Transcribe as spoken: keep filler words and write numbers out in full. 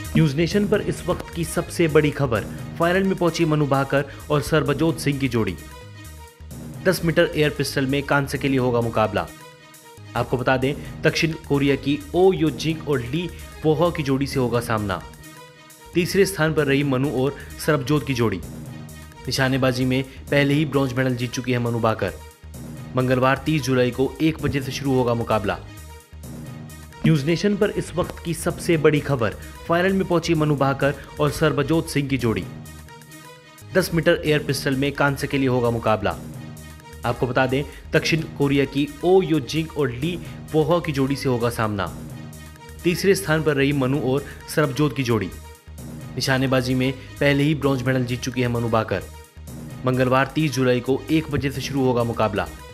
News nation पर इस वक्त की सबसे बड़ी खबर, फाइनल में पहुंची मनु भाकर और सरबजोत सिंह की जोड़ी। दस मीटर एयर पिस्टल में कांस्य के लिए होगा मुकाबला। आपको बता दें, दक्षिण कोरिया की ओ यो जिंग और ली पोहो की जोड़ी से होगा सामना। तीसरे स्थान पर रही मनु और सरबजोत की जोड़ी। निशानेबाजी में पहले ही ब्रॉन्ज मेडल जीत चुकी है मनु भाकर। मंगलवार तीस जुलाई को एक बजे से शुरू होगा मुकाबला। न्यूज नेशन पर इस वक्त की सबसे बड़ी खबर, फाइनल में पहुंची मनु भाकर और सरबजोत सिंह की जोड़ी। दस मीटर एयर पिस्टल में कांस्य के लिए होगा मुकाबला। आपको बता दें, दक्षिण कोरिया की ओ यो जिंग और ली पोहो की जोड़ी से होगा सामना। तीसरे स्थान पर रही मनु और सरबजोत की जोड़ी। निशानेबाजी में पहले ही ब्रॉन्ज मेडल जीत चुकी है मनु भाकर। मंगलवार तीस जुलाई को एक बजे से शुरू होगा मुकाबला।